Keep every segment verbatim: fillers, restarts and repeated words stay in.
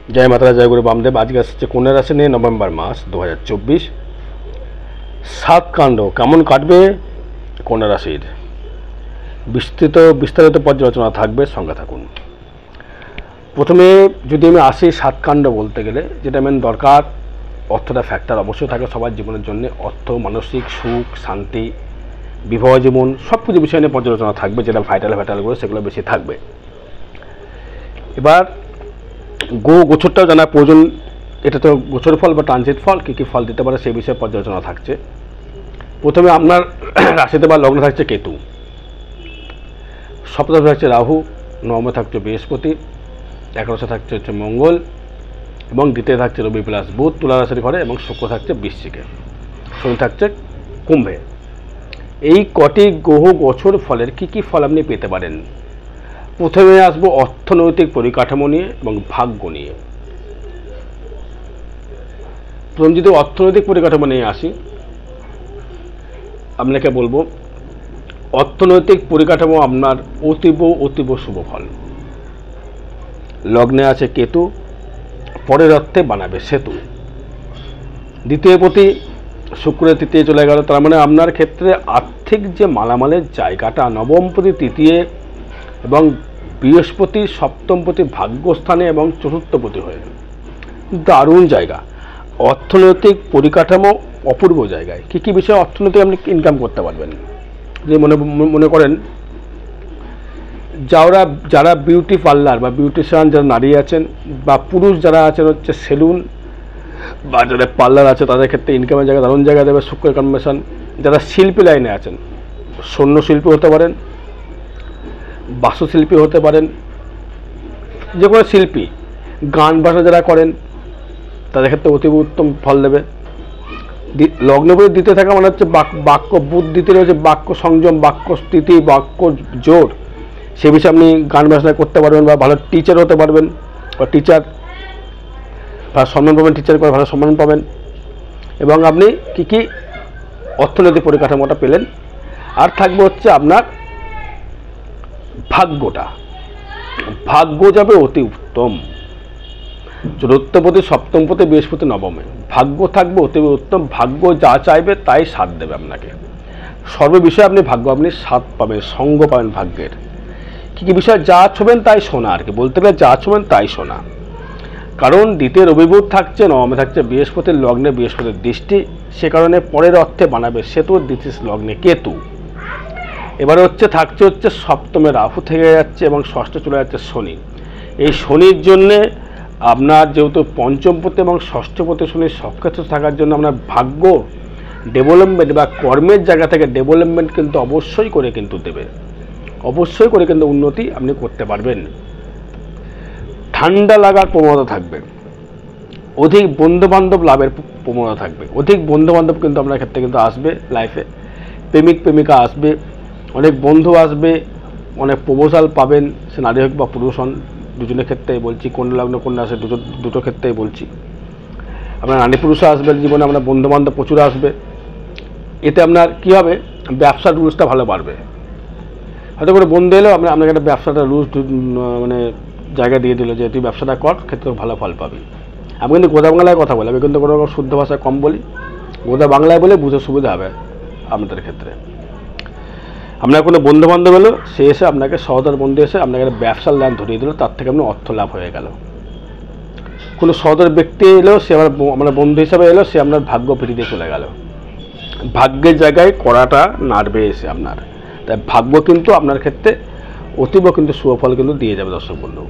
জয় মাতারা, জয় গুরু বামদেব। আজকে আসছে কন্যা রাশি নিয়ে নভেম্বর মাস দু হাজার চব্বিশ। সাত কাণ্ড কেমন কাটবে কন্যা রাশির, বিস্তৃত বিস্তারিত পর্যালোচনা থাকবে, সঙ্গে থাকুন। প্রথমে যদি আমি আসি সাত কাণ্ড বলতে গেলে যেটা মেন দরকার, অর্থটা ফ্যাক্টর অবশ্যই থাকে সবার জীবনের জন্য। অর্থ, মানসিক সুখ, শান্তি, বিবাহ জীবন সব কিছু বিষয় নিয়ে পর্যালোচনা থাকবে, যেটা ভাইটাল ভাইটালগুলো সেগুলো বেশি থাকবে। এবার গো গোচরটাও জানা প্রয়োজন। এটা তো গোচর ফল বা ট্রানজিট ফল, কী কী ফল দিতে পারে সেই বিষয়ে পর্যালোচনা থাকছে। প্রথমে আপনার রাশিতে বা লগ্নে থাকছে কেতু, সপ্তমে থাকছে রাহু, নবমে থাকছে বৃহস্পতি, একাদশে থাকছে হচ্ছে মঙ্গল এবং দ্বিতীয় থাকছে রবি প্লাস বুধ তুলা রাশির ঘরে, এবং শুক্র থাকছে বৃশ্চিকে, শনি থাকছে কুম্ভে। এই কটি গ্রহ গোচর ফলের কী কী ফল আপনি পেতে পারেন। প্রথমে আসবো অর্থনৈতিক পরিকাঠামো নিয়ে এবং ভাগ্য নিয়ে। প্রথম যদি অর্থনৈতিক পরিকাঠামো নিয়ে আসি, আপনাকে বলবো অর্থনৈতিক পরিকাঠামো আপনার অতীব অতীব শুভ ফল। লগ্নে আছে কেতু, পরের অর্থে বানাবে সেতু। দ্বিতীয় পতি শুক্রের তৃতীয় চলে গেল, তার মানে আপনার ক্ষেত্রে আর্থিক যে মালামালের জায়গাটা, নবমপতি তৃতীয় এবং বৃহস্পতি সপ্তমপতি ভাগ্যস্থানে এবং চতুর্থপতি হয়ে দারুণ জায়গা। অর্থনৈতিক পরিকাঠামো অপূর্ব জায়গায়। কী কী বিষয়ে অর্থনৈতিক আপনি ইনকাম করতে পারবেন। যে মনে মনে করেন যারা যারা বিউটি পার্লার বা বিউটিশিয়ান যারা নারী আছেন বা পুরুষ যারা আছেন হচ্ছে সেলুন বা যারা পার্লার আছে, তাদের ক্ষেত্রে ইনকামের জায়গা দারুণ জায়গা দেবে শুক্রের কনভেনশন। যারা শিল্পী লাইনে আছেন, স্বর্ণ শিল্পী হতে পারেন, বাস্তুশিল্পী হতে পারেন, যে কোনো শিল্পী, গান বাজনা যারা করেন তাদের ক্ষেত্রে অতীব উত্তম ফল দেবে। লগ্নপতি দিতে থাকা মানে হচ্ছে বাক্য বুধ দিতে রয়েছে, বাক্য সংযম, বাক্য স্থিতি, বাক্য জোর, সে বিষয়ে আপনি গান বাজনা করতে পারবেন বা ভালো টিচার হতে পারবেন বা টিচার ভালো সম্মান পাবেন, টিচার করে ভালো সম্মান পাবেন। এবং আপনি কি কি অর্থনৈতিক পরিকাঠামোটা পেলেন। আর থাকবে হচ্ছে আপনার ভাগ্যটা, ভাগ্য যাবে অতি উত্তম। চতুর্থপতি সপ্তমপতি বৃহস্পতি নবমে, ভাগ্য থাকবে অতি উত্তম। ভাগ্য যা চাইবে তাই সাথ দেবে আপনাকে। সর্ব বিষয়ে আপনি ভাগ্য আপনি সাথ পাবেন, সঙ্গ পাবেন ভাগ্যের। কী কী বিষয় যা ছোবেন তাই শোনা, আর কি বলতে গেলে যা ছোবেন তাই শোনা। কারণ দ্বিতীয় রবিবুধ থাকছে, নবমে থাকছে বৃহস্পতির লগ্নে বৃহস্পতির দৃষ্টি, সে কারণে পরের অর্থে বানাবে সেতু, দ্বিতীয় লগ্নে কেতু। এবারে হচ্ছে থাকছে হচ্ছে সপ্তমে রাহু থেকে যাচ্ছে এবং ষষ্ঠে চলে যাচ্ছে শনি। এই শনির জন্যে আপনার যেহেতু পঞ্চমপতি এবং ষষ্ঠপতি শনির সক্ষেত্র থাকার জন্য আপনার ভাগ্য ডেভেলপমেন্ট বা কর্মের জায়গা থেকে ডেভেলপমেন্ট কিন্তু অবশ্যই করে কিন্তু দেবে, অবশ্যই করে কিন্তু উন্নতি আপনি করতে পারবেন। ঠান্ডা লাগার প্রবণতা থাকবে, অধিক বন্ধুবান্ধব লাভের প্রবণতা থাকবে। অধিক বন্ধুবান্ধব কিন্তু আপনার ক্ষেত্রে কিন্তু আসবে লাইফে, প্রেমিক প্রেমিকা আসবে, অনেক বন্ধু আসবে, অনেক প্রপোজাল পাবেন, সে নারী হোক বা পুরুষ হন, দুজনের ক্ষেত্রেই বলছি। কন্যা লগ্ন কন্যা আসে, দুটো দুটো ক্ষেত্রেই বলছি। আপনার নারী পুরুষও আসবে জীবনে, আপনার বন্ধুবান্ধব প্রচুর আসবে। এতে আপনার কী হবে, ব্যবসার রুলসটা ভালো বাড়বে। হয়তো করে বন্ধু এলেও আপনার আপনাকে একটা ব্যবসাটা রুলস মানে জায়গা দিয়ে দিল যে তুই ব্যবসাটা কর, ক্ষেত্রে ভালো ফল পাবি। আমি কিন্তু গোদা বাংলায় কথা বলি, আমি কিন্তু কোনো রকম শুদ্ধ ভাষায় কম বলি, গোদা বাংলায় বলে বুঝে সুবিধা হবে আপনাদের ক্ষেত্রে। আপনার কোনো বন্ধু বান্ধব এলো, সে এসে আপনাকে সহদর বন্ধু এসে আপনাকে একটা ব্যবসার লাইন ধরিয়ে দিল, তার থেকে আপনার অর্থ লাভ হয়ে গেল। কোনো সহদর ব্যক্তি এলো, সে আমার মানে বন্ধু হিসাবে এলো, সে আপনার ভাগ্য ফিরিয়ে চলে গেল। ভাগ্যের জায়গায় করাটা নাড়বে এসে আপনার, তাই ভাগ্য কিন্তু আপনার ক্ষেত্রে অতীব কিন্তু সুফল কিন্তু দিয়ে যাবে। দর্শক বন্ধু,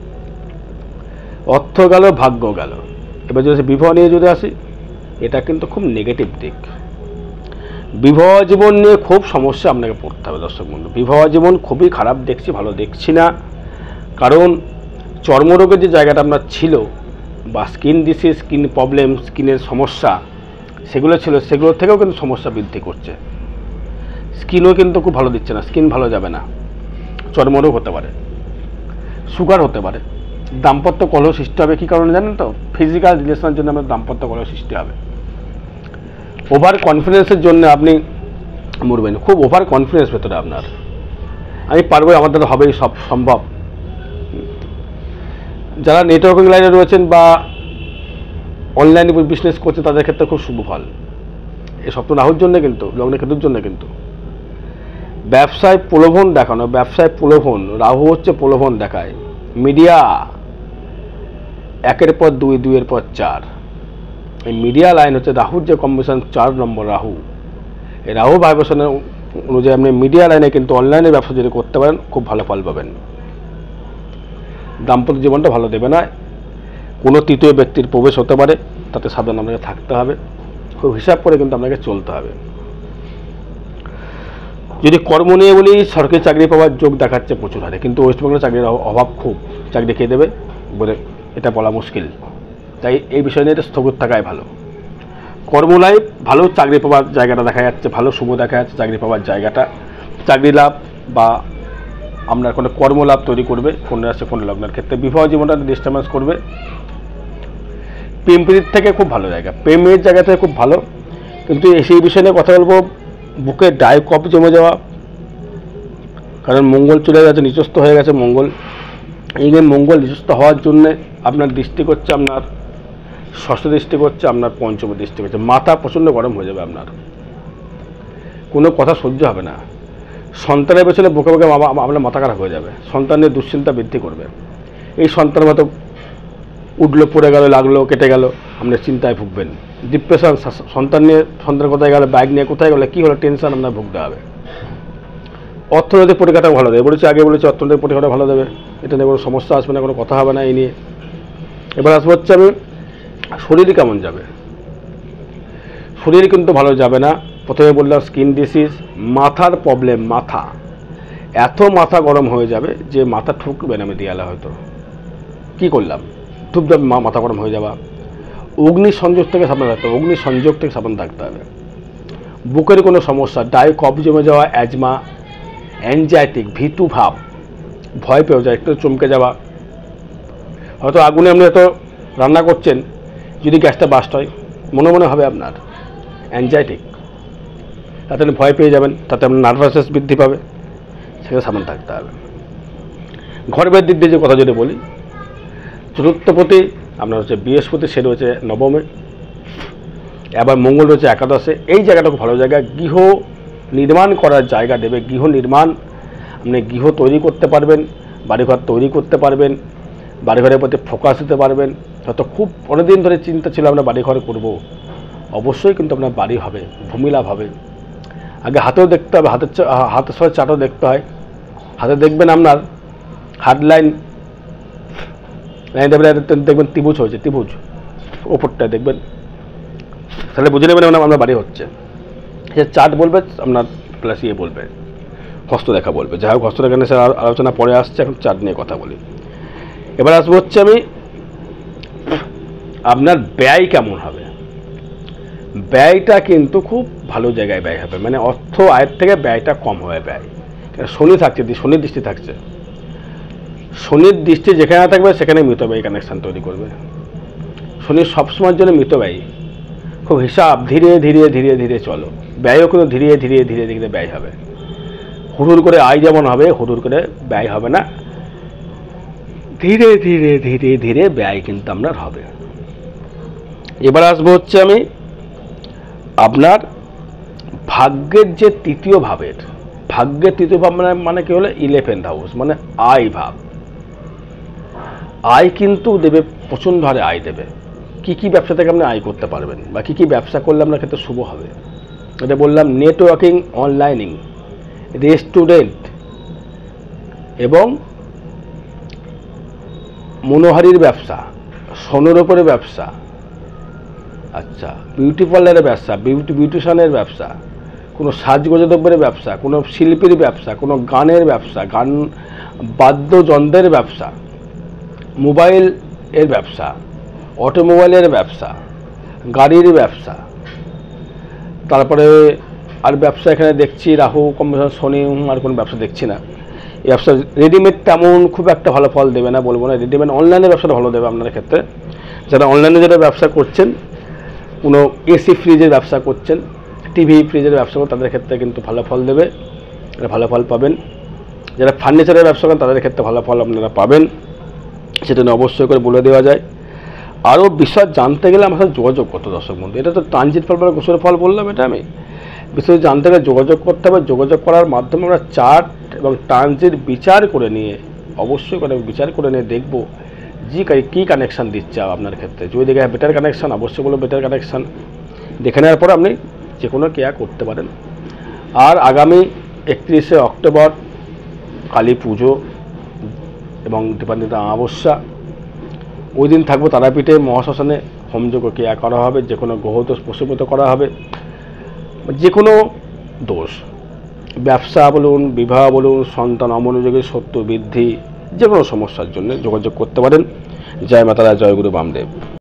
অর্থ গেল, ভাগ্য গেল। এবার যদি বিবাহ নিয়ে যদি আসি, এটা কিন্তু খুব নেগেটিভ দিক। বিবাহ জীবন নিয়ে খুব সমস্যা আপনাকে পড়তে হবে। দর্শক বন্ধু, বিবাহ জীবন খুবই খারাপ দেখছি, ভালো দেখছি না। কারণ চর্মরোগের যে জায়গাটা আপনার ছিল বা স্কিন ডিসিজ, স্কিন প্রবলেম, স্কিনের সমস্যা সেগুলো ছিল, সেগুলোর থেকেও কিন্তু সমস্যা বৃদ্ধি করছে। স্কিনও কিন্তু খুব ভালো দিচ্ছে না, স্কিন ভালো যাবে না, চর্মরোগ হতে পারে, সুগার হতে পারে, দাম্পত্য কলহ সৃষ্টি হবে। কী কারণে জানেন তো, ফিজিক্যাল রিলেশনের জন্য আপনার দাম্পত্য কলহ সৃষ্টি হবে। ওভার কনফিডেন্সের জন্য আপনি মরবেন, খুব ওভার কনফিডেন্স ভেতরে আপনার, আমি পারবো, আমার দ্বারা হবেই, সব সম্ভব। যারা নেটওয়ার্কিং লাইনে রয়েছেন বা অনলাইনে বিজনেস করছে তাদের ক্ষেত্রে খুব শুভ ফল। এই সপ্তাহ রাহুর জন্য কিন্তু, লগ্ন কেতুর জন্য কিন্তু ব্যবসায় প্রলোভন দেখানো, ব্যবসায় প্রলোভন, রাহু হচ্ছে প্রলোভন দেখায়। মিডিয়া একের পর দুই, দুইয়ের পর চার, এই মিডিয়া লাইন হচ্ছে রাহুর যে কম্বিনেশন, চার নম্বর রাহু। এই রাহু ভাইব্রেশনের অনুযায়ী আপনি মিডিয়া লাইনে কিন্তু অনলাইনে ব্যবসা যদি করতে পারেন খুব ভালো ফল পাবেন। দাম্পত্য জীবনটা ভালো দেবে না, কোনো তৃতীয় ব্যক্তির প্রবেশ হতে পারে, তাতে সাবধান আপনাকে থাকতে হবে, খুব হিসাব করে কিন্তু আপনাকে চলতে হবে। যদি কর্ম নিয়ে বলি, সরকারি চাকরি পাওয়ার যোগ দেখাচ্ছে প্রচুর হারে, কিন্তু ওয়েস্টবেঙ্গলে চাকরির অভাব খুব, চাকরি খেয়ে দেবে বলে এটা বলা মুশকিল, তাই এই বিষয় নিয়ে এটা স্থগিত থাকাই ভালো। কর্ম লাইফ ভালো, চাকরি পাওয়ার জায়গাটা দেখা যাচ্ছে ভালো, শুভ দেখা যাচ্ছে চাকরি পাওয়ার জায়গাটা, চাকরি লাভ বা আপনার কোনো কর্মলাভ তৈরি করবে। কন্যা রাশি কন্যা লগ্নের ক্ষেত্রে বিবাহ জীবনটা ডিস্টার্বেন্স করবে। প্রেমের থেকে খুব ভালো জায়গা, প্রেমের জায়গা থেকে খুব ভালো, কিন্তু সেই বিষয় নিয়ে কথা বলবো, বুকে ডাই কপ জমে যাওয়া, কারণ মঙ্গল চলে গেছে, নিচস্থ হয়ে গেছে মঙ্গল। এই মঙ্গল নিচস্থ হওয়ার জন্যে আপনার দৃষ্টি করছে, আপনার ষষ্ঠ দৃষ্টি করছে, আপনার পঞ্চম দৃষ্টি করছে, মাথা প্রচণ্ড গরম হয়ে যাবে, আপনার কোনো কথা সহ্য হবে না। সন্তানের পেছনে বুকে বুকে আপনার মাথা খারাপ হয়ে যাবে, সন্তানের দুশ্চিন্তা বৃদ্ধি করবে। এই সন্তানের মতো উঠলো, পড়ে গেল, লাগলো, কেটে গেল, আপনার চিন্তায় ভুগবেন, ডিপ্রেশন। সন্তান নিয়ে, সন্তান কোথায় গেল, বাইক নিয়ে কোথায় গেলে, কী হলো, টেনশন আপনার ভুগতে হবে। অর্থনৈতিক পরীক্ষাটা ভালো দেবে, বলেছি আগে বলেছি অর্থনৈতিক পরীক্ষাটা ভালো দেবে, এটা নিয়ে কোনো সমস্যা আসবে না, কোনো কথা হবে না এই নিয়ে। এবার আসবো হচ্ছে আমি শরীর কেমন যাবে। শরীর কিন্তু ভালো যাবে না। প্রথমে বললাম স্কিন ডিসিজ, মাথার প্রবলেম, মাথা এত মাথা গরম হয়ে যাবে যে মাথা ঠুকবে না আমি দেয়ালে, হয়তো কী করলাম, ধূপধাপ মাথা গরম হয়ে যাওয়া। অগ্নি সংযোগ থেকে সাবধান থাকতে হবে, অগ্নি সংযোগ থেকে সাবধান থাকতে হবে। বুকের কোনো সমস্যা, ডাই কফ জমে যাওয়া, অ্যাজমা, অ্যাংজাইটিক, ভীতু ভাব, ভয় পেয়ে যায়, একটু চমকে যাওয়া। হয়তো আগুনে আপনি হয়তো রান্না করছেন, যদি গ্যাসটা বাস্ট হয় মনে মনে হবে আপনার অ্যাংজাইটিক, তাতে আপনি ভয় পেয়ে যাবেন, তাতে আপনার নার্ভাসনেস বৃদ্ধি পাবে, সেখানে সাবধান থাকতে হবে। ঘরের দিক দিয়ে যে কথা যদি বলি, চতুর্থপতি আপনার হচ্ছে বৃহস্পতি, সে রয়েছে নবমে, আবার মঙ্গল রয়েছে একাদশে। এই জায়গাটা খুব ভালো জায়গা, গৃহ নির্মাণ করার জায়গা দেবে। গৃহ নির্মাণ, আপনি গৃহ তৈরি করতে পারবেন, বাড়িঘর তৈরি করতে পারবেন, বাড়িঘরের প্রতি ফোকাস দিতে পারবেন। হয়তো খুব অনেকদিন ধরে চিন্তা ছিল আমরা বাড়িঘর করব, অবশ্যই কিন্তু আপনার বাড়ি হবে, ভূমি লাভ হবে। আগে হাতেও দেখতে হবে, হাতের হাতের সঙ্গে চাটও দেখতে হয়। হাতে দেখবেন আপনার হার্ড লাইন লাইন দেখবেন ত্রিভুজ হয়েছে, ত্রিভুজ ওপরটায় দেখবেন, তাহলে বুঝে নেবেন আপনার বাড়ি হচ্ছে। সে চার্ট বলবে আপনার, প্লাস ইয়ে বলবে, হস্তরেখা বলবে। যাই হোক, হস্তরেখা নিয়ে আলোচনা পরে আসছে, এখন চার্ট নিয়ে কথা বলি। এবার আসবো হচ্ছে আমি আপনার ব্যয় কেমন হবে। ব্যয়টা কিন্তু খুব ভালো জায়গায় ব্যয় হবে, মানে অর্থ আয়ের থেকে ব্যয়টা কম হবে। ব্যয় শনি থাকছে, শনির দৃষ্টি থাকছে, শনির দৃষ্টি যেখানে থাকবে সেখানে মিতব্যয়ী কানেকশান তৈরি করবে। শনি সবসময়ের জন্য মিতব্যয়ী, খুব হিসাব, ধীরে ধীরে ধীরে ধীরে চলো। ব্যয়ও কিন্তু ধীরে ধীরে ধীরে ধীরে ব্যয় হবে। হুড়ুর করে আয় যেমন হবে, হুড়ুর করে ব্যয় হবে না, ধীরে ধীরে ধীরে ধীরে ব্যয় কিন্তু আপনার হবে। এবার আসবো হচ্ছে আমি আপনার ভাগ্যের যে তৃতীয় ভাবের, ভাগ্যের তৃতীয় ভাব মানে মানে কি হলো, ইলেভেন্থ হাউস, মানে আয় ভাব। আয় কিন্তু দেবে, প্রচণ্ড হারে আয় দেবে। কী কী ব্যবসা থেকে আপনি আয় করতে পারবেন, বা কী কী ব্যবসা করলে আপনার ক্ষেত্রে শুভ হবে, এটা বললাম। নেটওয়ার্কিং, অনলাইনিং, রেস্টুরেন্ট এবং মনোহারির ব্যবসা, সোনার উপরে ব্যবসা, আচ্ছা বিউটি পার্লারের ব্যবসা, বিউটি বিউটিশিয়ানের ব্যবসা, কোনো সাজগোজা দ্রব্যের ব্যবসা, কোনো শিল্পীর ব্যবসা, কোনো গানের ব্যবসা, গান বাদ্যযন্ত্রের ব্যবসা, মোবাইল এর ব্যবসা, অটোমোবাইলের ব্যবসা, গাড়ির ব্যবসা, তারপরে আর ব্যবসা এখানে দেখছি রাহু কম্বিনেশন শনি, আর কোনো ব্যবসা দেখছি না। এই ব্যবসা রেডিমেড তেমন খুব একটা ভালো ফল দেবে না, বলবো না। রেডিমেড অনলাইনের ব্যবসাটা ভালো দেবে আপনার ক্ষেত্রে। যারা অনলাইনে যারা ব্যবসা করছেন, কোনো এসি ফ্রিজের ব্যবসা করছেন, টিভি ফ্রিজের ব্যবসা করেন, তাদের ক্ষেত্রে কিন্তু ভালো ফল দেবে, ভালো ফল পাবেন। যারা ফার্নিচারের ব্যবসা করেন তাদের ক্ষেত্রে ভালো ফল আপনারা পাবেন। সেটা নিয়ে অবশ্যই করে বলে দেওয়া যায়। আরও বিষয় জানতে গেলে আমার সাথে যোগাযোগ করতে দর্শক বন্ধু। এটা তো ট্রানজিট ফল বা গোচর ফল বললাম, এটা আমি বিষয় জানতে গেলে যোগাযোগ করতে হবে। যোগাযোগ করার মাধ্যমে আমরা চার্ট এবং ট্রানজিট বিচার করে নিয়ে অবশ্যই করে বিচার করে নিয়ে দেখব যে কী কানেকশান দিচ্ছে আপনার ক্ষেত্রে। যদি দেখে বেটার কানেকশান, অবশ্যই বলো বেটার কানেকশান। দেখে নেওয়ার পর আপনি যে কোনো কেয়া করতে পারেন। আর আগামী একত্রিশে অক্টোবর কালী পুজো এবং দীপান্বিতা অমাবস্যা, ওই দিন থাকবো তারাপীঠে মহাশ্মশানে হোমযজ্ঞ ক্রিয়া করা হবে। যে কোনো গ্রহদোষ প্রশমিত করা হবে। যে কোনো দোষ, ব্যবসা বলুন, বিবাহ বলুন, সন্তান অমনোযোগী, শত্রু বৃদ্ধি, যে কোনো সমস্যার জন্য যোগাযোগ করতে পারেন। জয় মাতারা, জয় গুরু বামদেব।